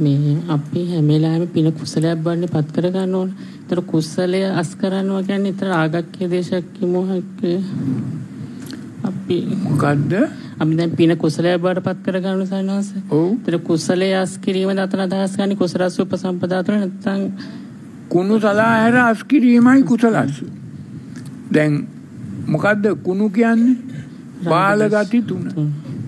මේ අපි හැම වෙලාවෙම පින කුසලයක් බන්නේ පත් කර ගන්න ඕන. ඒතර කුසලය අස් කරනවා කියන්නේ ඒතර ආගක්ඛ්‍ය දේශක් මොහොක් අපි මොකද්ද? අපි දැන් පින කුසලයක් බවට පත් කර ගන්න සයනවාස. ඔව්. ඒතර කුසලය අස් කිරීම දතන අදහස් ගන්න කුසලස් උපසම්පදා තුළ නැත්නම් කුණු සලාහැර අස් කිරීමයි කුසලස්. දැන් මොකද්ද කුණු කියන්නේ? බාලගති 3.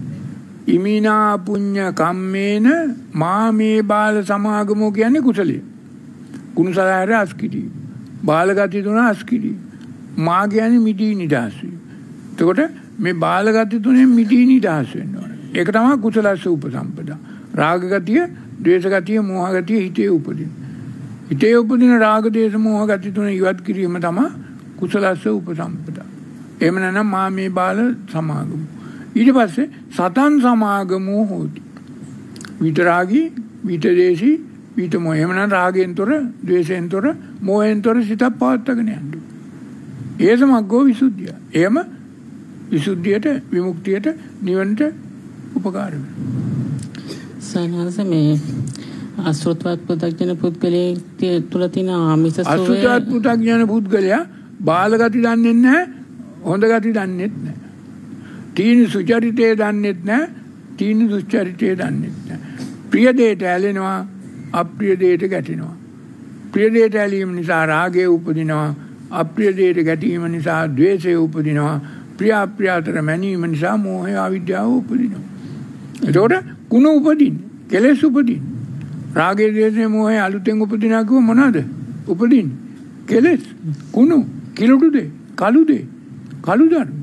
ඉමිනා පුඤ්ඤ කම්මේන මාමේ බාල සමාගමෝ කියන්නේ කුසලය. කුණු සලාහැර අස් කිරීම. බාලගති 3 අස් කිරීම. මා කියන්නේ මිදී නිදහස් වීම. එතකොට මේ බාලගති 3න් මිදී නිදහස් වෙන්න ඕනේ. ඒක තමයි කුසලස්ස උපසම්පදා. රාග ගතිය, ද්වේෂ ගතිය, මෝහ ගතිය හිතේ උපදින. හිතේ උපදින රාග, ද්වේෂ, මෝහ ගති 3 ඉවත් කිරීම තමයි කුසලස්ස උපසම්පදා. එහෙම නැත්නම් මා මේ බාල සමාගම. ඊට පස්සේ සතන් සමාගමෝ හොති. විතරාගී, විතදේශී, විතමෝ. එහෙම නැත්නම් රාගයෙන්තර, ද්වේෂයෙන්තර, මෝහෙන්තර සිත පවත්වාගෙන යන්න. ඒ සමග්ගෝ විසුද්ධිය. එහෙම විසුද්ධියට, විමුක්තියට, නිවනට උපකාර වෙනවා. සයනවාස මේ අසෘතවත් පුතග්ජන පුද්ගලයේ තුල තියෙන ආමිෂ සෝය අසෘතවත් පුතග්ජන පුද්ගලයා බාලගති දන්නේ නැහැ, හොඳ ගති දන්නේ නැහැ. තීන සුචරිතය දන්නේ නැහැ, තීන දුස්චරිතය දන්නේ නැහැ. ප්‍රිය දෙයට ඇලෙනවා, අප්‍රිය දෙයට ගැටෙනවා. ප්‍රිය දෙයට ඇලීම නිසා රාගය උපදිනවා, අප්‍රිය දෙයට ගැටීම නිසා ද්වේෂය උපදිනවා, ප්‍රිය අප්‍රිය අතර මැනීම නිසා මෝහය අවිද්‍යාව උපදිනවා. එතකොට කුණ උපදින්නේ, කෙලෙස් උපදින්නේ. රාගය, ද්වේෂය, මෝහය අලුතෙන් උපදිනා කිව්ව මොනවද? උපදින්නේ කෙලෙස්, කුණු, කිලුටු දෙ, කළු දෙ, කළු ධර්ම.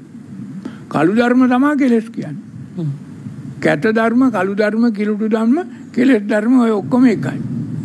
කළු ධර්ම තමයි කෙලෙස් කියන්නේ. කැත ධර්ම, කළු ධර්ම, කිලුටු ධර්ම, කෙලෙස් ධර්ම ඔය ඔක්කොම එකයි.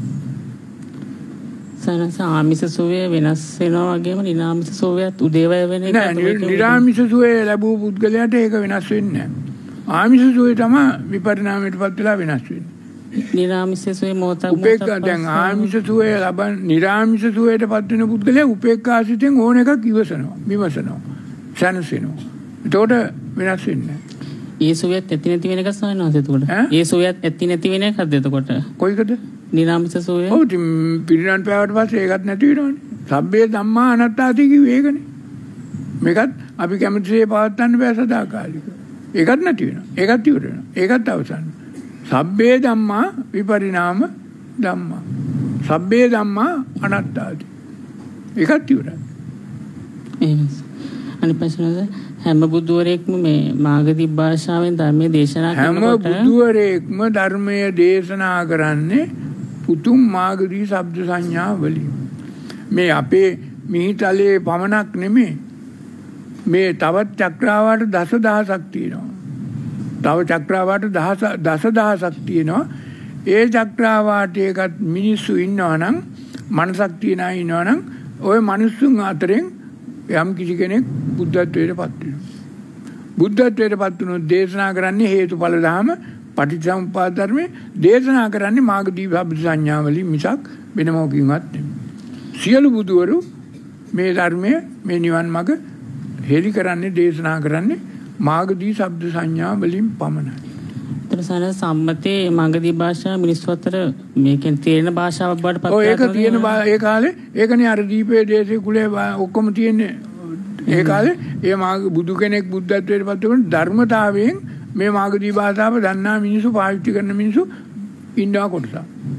සනස ආමිෂ සෝය වෙනස් වෙනවා වගේම නිරාමිෂ සෝයත් උදේවය වෙන එක. නෑ, නිරාමිෂ සෝය ලැබූ පුද්ගලයාට ඒක වෙනස් වෙන්නේ නෑ. ආමිෂ සෝය තමයි විපරිණාමයටපත් වෙලා වෙනස් වෙන්නේ. නිරාමිෂ සෝය මොහොතක් උපේක්ඛා. දැන් ආමිෂ සෝය ලබන නිරාමිෂ සෝයටපත් වෙන පුද්ගලයා උපේක්ඛාසිතෙන් ඕන එකක් ඉවසනවා, විමසනවා, සැනසෙනවා. එතකොට වෙනස් වෙන්නේ නෑ. ඒ සෝයත් ඇති නැති වෙන එක සයනවාස. එතකොට ඒ සෝයත් ඇති නැති වෙන එකක්ද එතකොට? කොයිකද? නිරාමිෂ සෝය. ඔව්, පිරිනන් පෑවට පස්සේ ඒකත් නැති වෙනවනේ. සබ්බේ ධම්මා අනාත්තාති කිව්වේ ඒකනේ. මේකත් අපි කැමතිසේ පවත්වන්න බෑ සදාකාලික. ඒකත් නැති වෙනවා. ඒකත් ඉවර වෙනවා. ඒකත් අවසන්. සබ්බේ ධම්මා විපරිණාම ධම්මා. සබ්බේ ධම්මා අනාත්තාති. ඒකත් ඉවරයි. එහෙනම් අනිත් ප්‍රශ්නද හැම බුදුවරයෙක්ම මේ මාගදී භාෂාවෙන් ධර්මයේ දේශනා කරනකොට හැම බුදුවරයෙක්ම ධර්මයේ දේශනා කරන්නේ පුතුම් මාගදී ශබ්ද සංඥා වලින්. මේ අපේ මිහිතලේ පමණක් නෙමෙයි. මේ තවත් චක්‍රාවාට දසදහසක් තියෙනවා. තව චක්‍රාවාට දසදහසක් තියෙනවා. ඒ චක්‍රාවාටයකට මිනිස්සු ඉන්නවා නම්, මනසක් තියන අය ඉන්නවා නම්, ওই මිනිස්සුන් අතරින් යම් කිසි කෙනෙක් බුද්ධත්වයට පත් වෙනවා. බුද්ධත්වයට පත් වුණොත් දේශනා කරන්නේ හේතුඵල ධම පටිච්චසමුප්පාද ධර්මයේ දේශනා කරන්නේ මාර්ගදී ශබ්ද සංඥා වලින් මිසක් වෙන මොකකින්වත් නෙමෙයි. සියලු බුදුවරු මේ ධර්මයේ මේ නිවන් මඟ හෙළි කරන්නේ, දේශනා කරන්නේ මාර්ගදී ශබ්ද සංඥා වලින් පමණයි. ඊටසන සම්මතේ මාර්ගදී භාෂාව මිනිස්සු අතර මේකෙන් තේරෙන භාෂාවක් බවට පත් වෙනවා. ඒක තියෙන ඒ කාලේ ඒකනේ අර දීපේ දේශේ කුලේ ඔක්කොම තියෙන්නේ. ඒ කාලේ ඒ බුදු කෙනෙක් බුද්ධත්වයට පත් වෙන ධර්මතාවයෙන් මේ මාගදී භාෂාව දන්නා මිනිස්සු, පාවිච්චි කරන මිනිස්සු ඉන්නවා කොටසක්.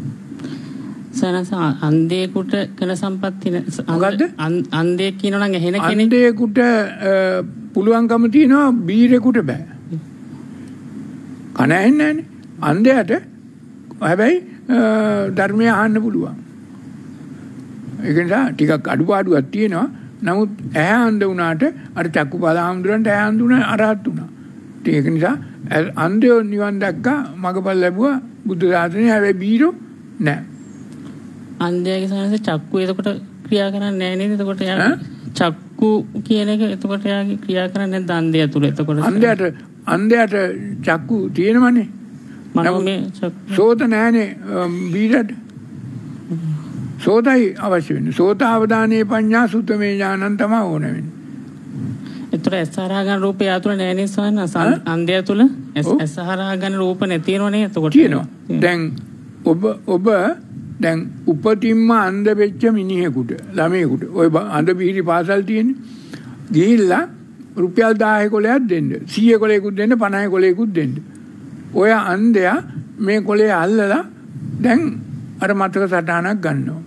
සනස අන්ධයෙකුට කන සම්පatti මොකද්ද? අන්ධයෙක් කියනවා නම් ඇහෙන කෙනෙක්. අන්ධයෙකුට පුළුවන්කම තියෙනවා, බීරෙකුට බෑ. කන ඇහෙන්නේ නැහනේ. අන්ධයාට හැබැයි ධර්මය අහන්න පුළුවන්. ඒක නිසා ටිකක් අඩුපාඩුවක් තියෙනවා. නමුත් ඇහැ අන්ධ වුණාට අර චක්කුපාල හාමුදුරන්ට ඇහැ අන්ධ වුණා, අරහත් වුණා. ඒක නිසා අන්ධයෝ නිවන් දැක්කා, මගපල් ලැබුවා බුද්ධ ශාසනය. හැබැයි බීරෝ නෑ. අන්ධයාගේ සනස චක්කු එතකොට ක්‍රියා කරන්නේ නැහැ නේද? එතකොට යා චක්කු කියන එක එතකොට යාගේ ක්‍රියා කරන්නේ නැද්ද අන්ධයා තුල? එතකොට අන්ධයාට චක්කු තියෙනවනේ. මනෝමය සෝත නැහනේ බීරට. සෝතයි අවශ්‍ය වෙන්නේ. සෝත අවධානයේ පඤ්ඤා සුතමේ ඥානං තමයි ඕන වෙන්නේ. ඒතර ඇසහරා ගන්න රූපය ආතුල නැහැ නේ සවන්න. අන්ධයා තුල ඇසහරා ගන්න රූප නැතිනවනේ. එතකොට තියෙනවා. දැන් ඔබ දැන් උපතින්ම අන්ධ වෙච්ච මිනිහෙකුට ළමයෙකුට ඔය අන්ධ පිහිටි පාසල් තියෙන්නේ ගිහිල්ලා රුපියල් 10 කොලයක් දෙන්න 100 කොලයකුත් දෙන්න 50 කොලයකුත් දෙන්න ඔය අන්ධයා මේ කොලේ අල්ලලා දැන් අර මතක සටහනක් ගන්නවා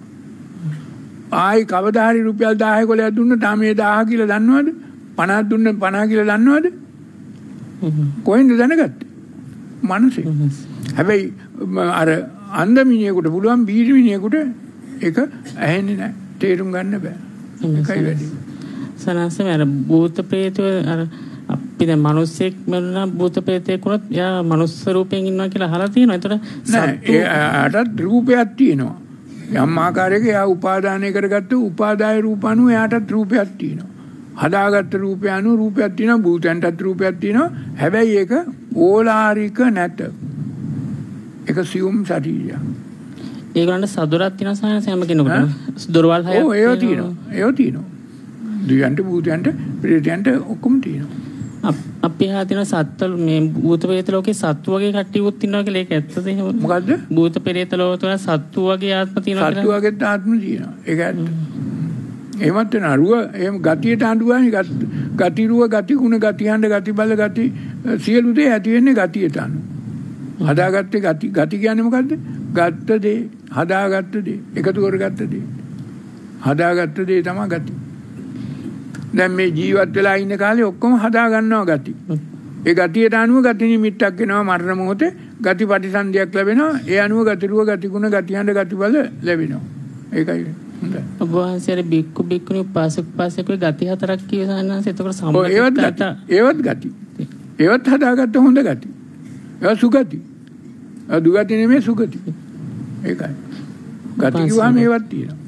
ආයි කවදා හරි රුපියල් 10 කොලයක් දුන්න තාම මේ 1000 කියලා දන්නවද 50 දුන්න 50 කියලා දන්නවද කොහෙන්ද දැනගත්තේ මනසේ හැබැයි අර අන්ධ මිනිහෙකුට පුළුවන් බීරි මිනිහෙකුට ඒක ඇහෙන්නේ නැහැ තේරුම් ගන්න බෑ ඒකයි වැඩි සනසම අර භූත ප්‍රේතය අර අපි දැන් මිනිස්සෙක් මරන භූත ප්‍රේතයෙක් වුණත් යා මනුස්ස රූපයෙන් ඉන්නවා කියලා අහලා තියෙනවා. ඒතර එයාටත් රූපයක් තියෙනවා. යම් ආකාරයක එයා උපාදානය කරගත්ත උපාදාය රූපණු එයාටත් රූපයක් තියෙනවා. හදාගත්ත රූපය අනුව රූපයක් තියෙනවා. භූතයන්ටත් රූපයක් තියෙනවා. හැබැයි ඒක ඕලාරික නැත. ඒක සියුම් ශරීරය. ඒගොල්ලන්ට සදොරක් තියෙනවා සායන හැම කෙනෙකුටම. දොරවල් හයක්. ඔව් ඒව තියෙනවා. ඒව තියෙනවා. දියන්ට භූතයන්ට ප්‍රේතයන්ට ඔක්කොම තියෙනවා. අපි ආදින සත්වල මේ භූත ප්‍රේත ලෝකේ සත්තු වගේ කට්ටියුත් ඉන්නවා කියලා ඒක ඇත්තද එහෙම? මොකද්ද? භූත ප්‍රේත ලෝකවල සත්තු වගේ ආත්ම තියෙනවා කියලා. සත්තු වගේ ආත්ම තියෙනවා. ඒක ඇත්ත. එහෙමත් නරුව එහෙම ගතියට අඬුවානේ ගති රුව ගති ගුණ ගති හඬ ගති බල ගති සියලු දේ ඇති වෙන්නේ ගතියට අනුව. හදාගත්තේ ගති කියන්නේ මොකද්ද? ගත්ත දේ හදාගත්ත දේ එකතු කරගත්ත දේ. හදාගත්ත දේ තමයි ගති. දැන් මේ ජීවත් වෙලා ඉන්න කාලේ ඔක්කොම හදා ගන්නවා ගති. ඒ ගතියට අනුව ගති නිමිත්තක් එනවා මරණ මොහොතේ ගති ප්‍රතිසන්දියක් ලැබෙනවා. ඒ අනුව ගති රුව ගති ගුණ ගති හඬ ගති බල ලැබෙනවා. ඒකයි හොඳයි. ඔබ වහන්සේ බික්කු බික්කුනි උපාසක උපාසකගේ ගති හතරක් කියසන්නස එතකොට සම්බන්ධ ඒවත් ගති. ඒවත් හදාගත්ත හොඳ ගති. ඒවා සුගති. දුගති නෙමෙයි සුගති. ඒකයි. ගති කිව්වම ඒවත් තියෙනවා.